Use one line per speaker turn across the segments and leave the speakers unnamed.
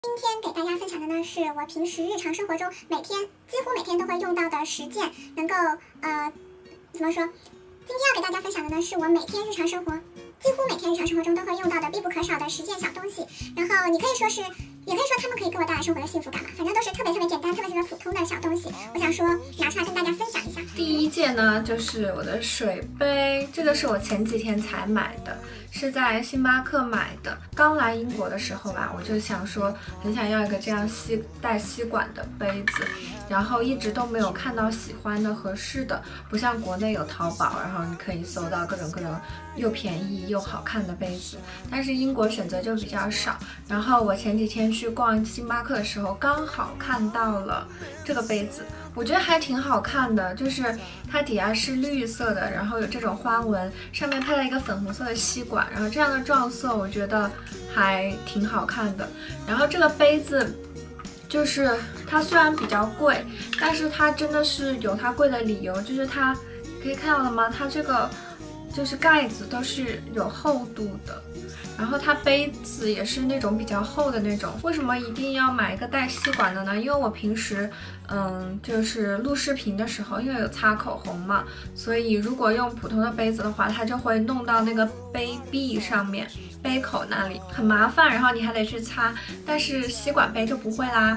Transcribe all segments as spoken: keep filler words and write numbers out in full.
今天给大家分享的呢，是我平时日常生活中每天几乎每天都会用到的十件，能够呃怎么说？今天要给大家分享的呢，是我每天日常生活几乎每天日常生活中都会用到的必不可少的十件小东西。然后你可以说是，也可以说它们可以给我带来生活的幸福感吧，反正都是特别特别简单、特别特别普通的小东西。我想说拿出来跟大家分享一下。
第一件呢，就是我的水杯，这个是我前几天才买的。是在星巴克买的。刚来英国的时候吧，我就想说很想要一个这样吸带吸管的杯子，然后一直都没有看到喜欢的合适的，不像国内有淘宝，然后你可以搜到各种各种又便宜又好看的杯子，但是英国选择就比较少。然后我前几天去逛星巴克的时候，刚好看到了这个杯子。我觉得还挺好看的，就是它底下是绿色的，然后有这种花纹，上面配了一个粉红色的吸管，然后这样的撞色我觉得还挺好看的。然后这个杯子就是它虽然比较贵，但是它真的是有它贵的理由，就是它可以看到了吗？它这个就是盖子都是有厚度的。然后它杯子也是那种比较厚的那种。为什么一定要买一个带吸管的呢？因为我平时嗯就是录视频的时候，因为有擦口红嘛，所以如果用普通的杯子的话，它就会弄到那个杯壁上面，杯口那里很麻烦，然后你还得去擦。但是吸管杯就不会啦，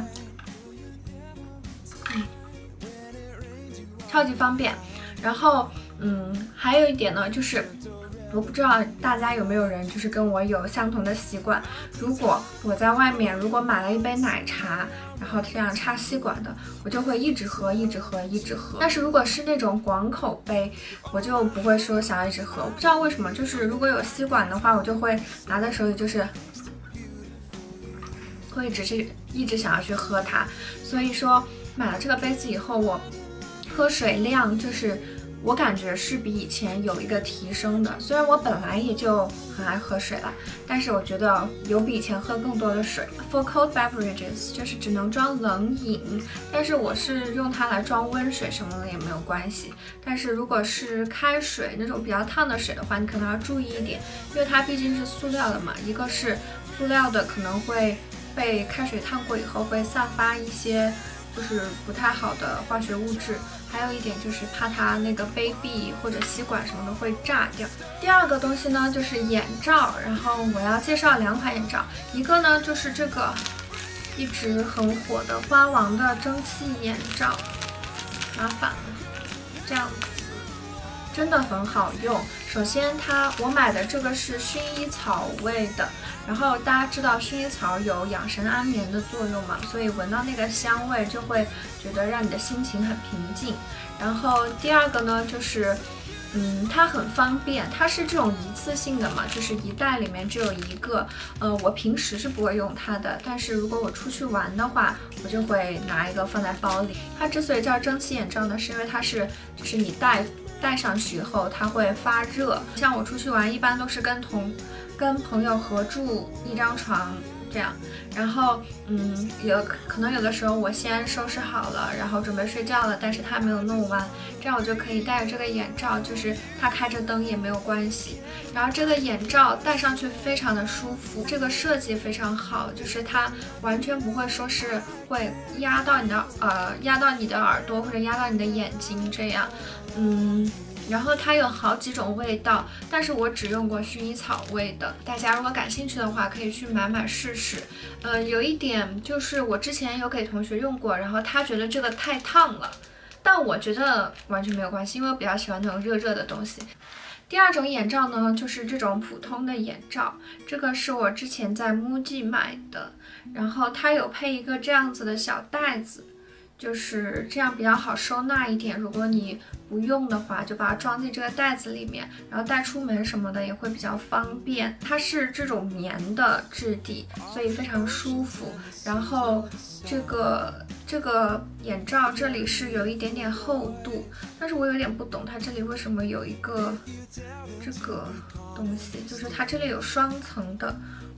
嗯，超级方便。然后嗯还有一点呢，就是我不知道大家有没有人就是跟我有相同的习惯，如果我在外面如果买了一杯奶茶，然后这样插吸管的，我就会一直喝一直喝一直喝。但是如果是那种广口杯，我就不会说想要一直喝。我不知道为什么，就是如果有吸管的话，我就会拿在手里，就是会一直是一直想要去喝它。所以说买了这个杯子以后，我喝水量就是我感觉是比以前有一个提升的。虽然我本来也就很爱喝水了，但是我觉得有比以前喝更多的水。For cold beverages 就是只能装冷饮，但是我是用它来装温水什么的也没有关系。但是如果是开水那种比较烫的水的话，你可能要注意一点，因为它毕竟是塑料的嘛，一个是塑料的可能会被开水烫过以后会散发一些就是不太好的化学物质，还有一点就是怕它那个杯壁或者吸管什么的会炸掉。第二个东西呢就是眼罩，然后我要介绍两款眼罩，一个呢就是这个一直很火的花王的蒸汽眼罩，麻烦了，这样子真的很好用。首先它我买的这个是薰衣草味的，然后大家知道薰衣草有养神安眠的作用嘛，所以闻到那个香味就会觉得让你的心情很平静。然后第二个呢就是嗯，它很方便，它是这种一次性的嘛，就是一袋里面只有一个。呃，我平时是不会用它的，但是如果我出去玩的话，我就会拿一个放在包里。它之所以叫蒸汽眼罩呢，是因为它是就是你戴戴上去以后它会发热。像我出去玩一般都是跟同跟朋友合住一张床这样，然后嗯，有可能有的时候我先收拾好了，然后准备睡觉了，但是它没有弄完，这样我就可以戴着这个眼罩，就是它开着灯也没有关系。然后这个眼罩戴上去非常的舒服，这个设计非常好，就是它完全不会说是会压到你的呃压到你的耳朵或者压到你的眼睛这样，嗯。然后它有好几种味道，但是我只用过薰衣草味的。大家如果感兴趣的话，可以去买买试试。呃，有一点就是我之前有给同学用过，然后他觉得这个太烫了，但我觉得完全没有关系，因为我比较喜欢那种热热的东西。第二种眼罩呢，就是这种普通的眼罩，这个是我之前在 MUJI 买的，然后它有配一个这样子的小袋子。就是这样比较好收纳一点，如果你不用的话，就把它装进这个袋子里面，然后带出门什么的也会比较方便。它是这种棉的质地，所以非常舒服。然后这个这个眼罩这里是有一点点厚度，但是我有点不懂它这里为什么有一个这个东西，就是它这里有双层的。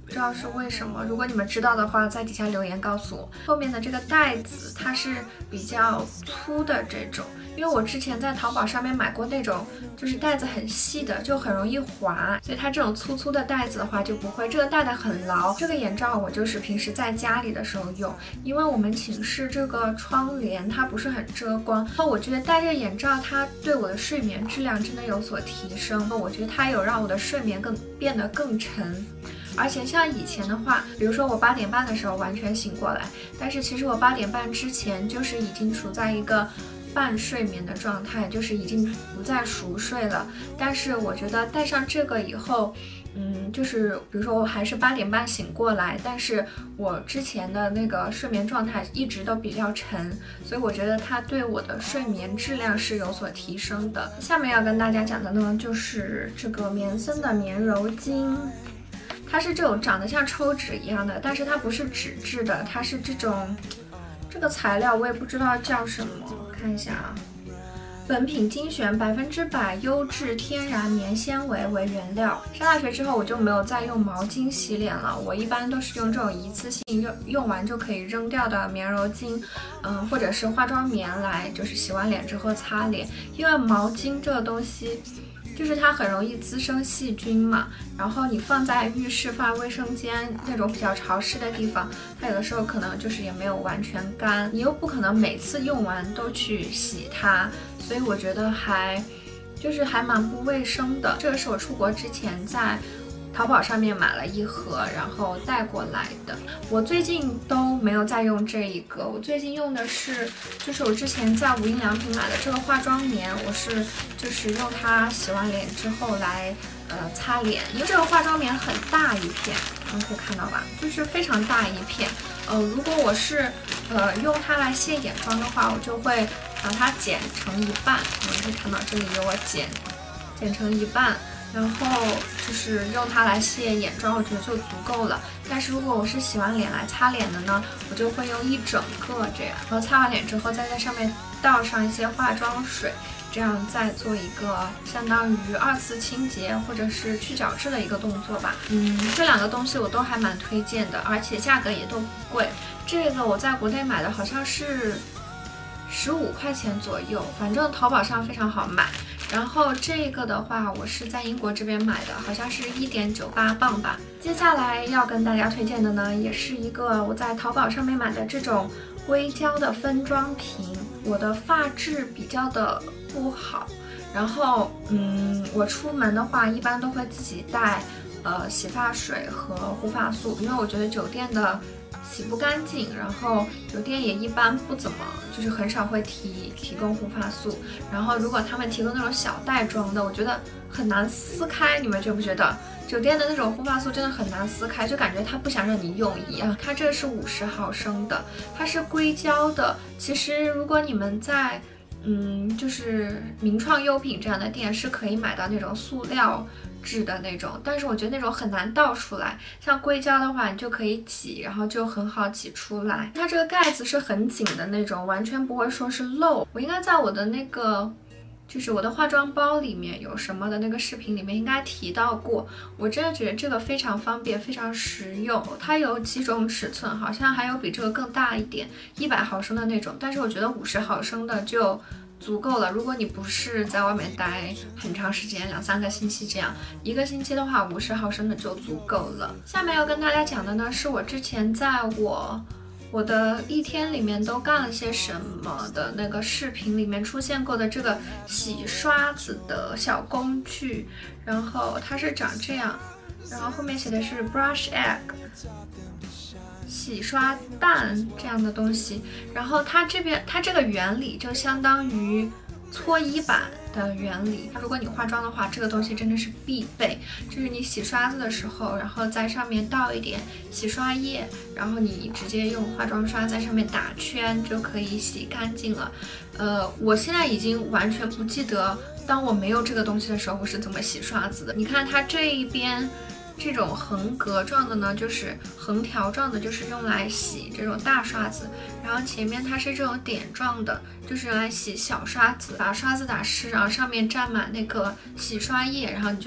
不知道是为什么。如果你们知道的话，在底下留言告诉我。后面的这个带子它是比较粗的这种，因为我之前在淘宝上面买过那种就是带子很细的，就很容易滑，所以它这种粗粗的带子的话就不会。这个戴得很牢。这个眼罩我就是平时在家里的时候用，因为我们寝室这个窗帘它不是很遮光，然后我觉得戴这个眼罩它对我的睡眠质量真的有所提升，我觉得它有让我的睡眠更变得更沉。而且像以前的话，比如说我八点半的时候完全醒过来，但是其实我八点半之前就是已经处在一个半睡眠的状态，就是已经不再熟睡了。但是我觉得戴上这个以后，嗯，就是比如说我还是八点半醒过来，但是我之前的那个睡眠状态一直都比较沉，所以我觉得它对我的睡眠质量是有所提升的。下面要跟大家讲的呢，就是这个棉森的棉柔巾。它是这种长得像抽纸一样的，但是它不是纸质的，它是这种这个材料我也不知道叫什么，看一下啊。本品精选百分之百优质天然棉纤维为原料。上大学之后我就没有再用毛巾洗脸了，我一般都是用这种一次性用用完就可以扔掉的棉柔巾，嗯，或者是化妆棉来就是洗完脸之后擦脸，因为毛巾这个东西。就是它很容易滋生细菌嘛，然后你放在浴室、放在卫生间那种比较潮湿的地方，它有的时候可能就是也没有完全干，你又不可能每次用完都去洗它，所以我觉得还就是还蛮不卫生的。这个是我出国之前在淘宝上面买了一盒，然后带过来的。我最近都没有再用这一个，我最近用的是，就是我之前在无印良品买的这个化妆棉，我是就是用它洗完脸之后来呃擦脸，因为这个化妆棉很大一片，你们可以看到吧，就是非常大一片。呃，如果我是呃用它来卸眼妆的话，我就会把它剪成一半，你们可以看到这里有我剪剪成一半。然后就是用它来卸眼妆，我觉得就足够了。但是如果我是洗完脸来擦脸的呢，我就会用一整个这样，然后擦完脸之后再在上面倒上一些化妆水，这样再做一个相当于二次清洁或者是去角质的一个动作吧。嗯，这两个东西我都还蛮推荐的，而且价格也都不贵。这个我在国内买的好像是十五块钱左右，反正淘宝上非常好买。然后这个的话，我是在英国这边买的，好像是一点九八磅吧。接下来要跟大家推荐的呢，也是一个我在淘宝上面买的这种硅胶的分装瓶。我的发质比较的不好，然后嗯，我出门的话一般都会自己带呃洗发水和护发素，因为我觉得酒店的洗不干净，然后酒店也一般不怎么，就是很少会提提供护发素。然后如果他们提供那种小袋装的，我觉得很难撕开，你们觉不觉得？酒店的那种护发素真的很难撕开，就感觉它不想让你用一样。它这个是五十毫升的，它是硅胶的。其实如果你们在嗯，就是名创优品这样的店是可以买到那种塑料质的那种，但是我觉得那种很难倒出来。像硅胶的话，你就可以挤，然后就很好挤出来。它这个盖子是很紧的那种，完全不会说是漏。我应该在我的那个，就是我的化妆包里面有什么的那个视频里面应该提到过。我真的觉得这个非常方便，非常实用。它有几种尺寸，好像还有比这个更大一点，一百毫升的那种，但是我觉得五十毫升的就足够了。如果你不是在外面待很长时间，两三个星期这样，一个星期的话，五十毫升的就足够了。下面要跟大家讲的呢，是我之前在我我的一天里面都干了些什么的那个视频里面出现过的这个洗刷子的小工具，然后它是长这样，然后后面写的是 brush egg。洗刷蛋这样的东西，然后它这边它这个原理就相当于搓衣板的原理。如果你化妆的话，这个东西真的是必备，就是你洗刷子的时候，然后在上面倒一点洗刷液，然后你直接用化妆刷在上面打圈就可以洗干净了。呃，我现在已经完全不记得当我没有这个东西的时候我是怎么洗刷子的。你看它这一边这种横格状的呢，就是横条状的，就是用来洗这种大刷子，然后前面它是这种点状的，就是用来洗小刷子。把刷子打湿，然后上面沾满那个洗刷液，然后你就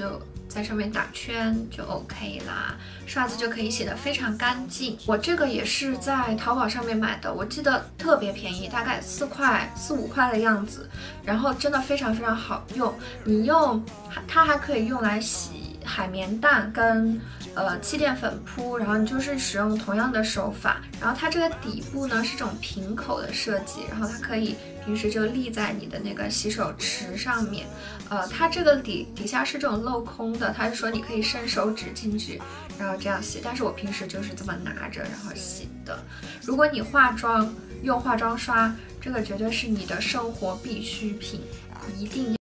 在上面打圈就 OK 啦，刷子就可以洗得非常干净。我这个也是在淘宝上面买的，我记得特别便宜，大概四块四五块的样子，然后真的非常非常好用。你用它还可以用来洗海绵蛋跟呃气垫粉扑，然后你就是使用同样的手法，然后它这个底部呢是这种平口的设计，然后它可以平时就立在你的那个洗手池上面，呃，它这个底底下是这种镂空的，它是说你可以伸手指进去，然后这样洗，但是我平时就是这么拿着然后洗的。如果你化妆用化妆刷，这个绝对是你的生活必需品，一定要。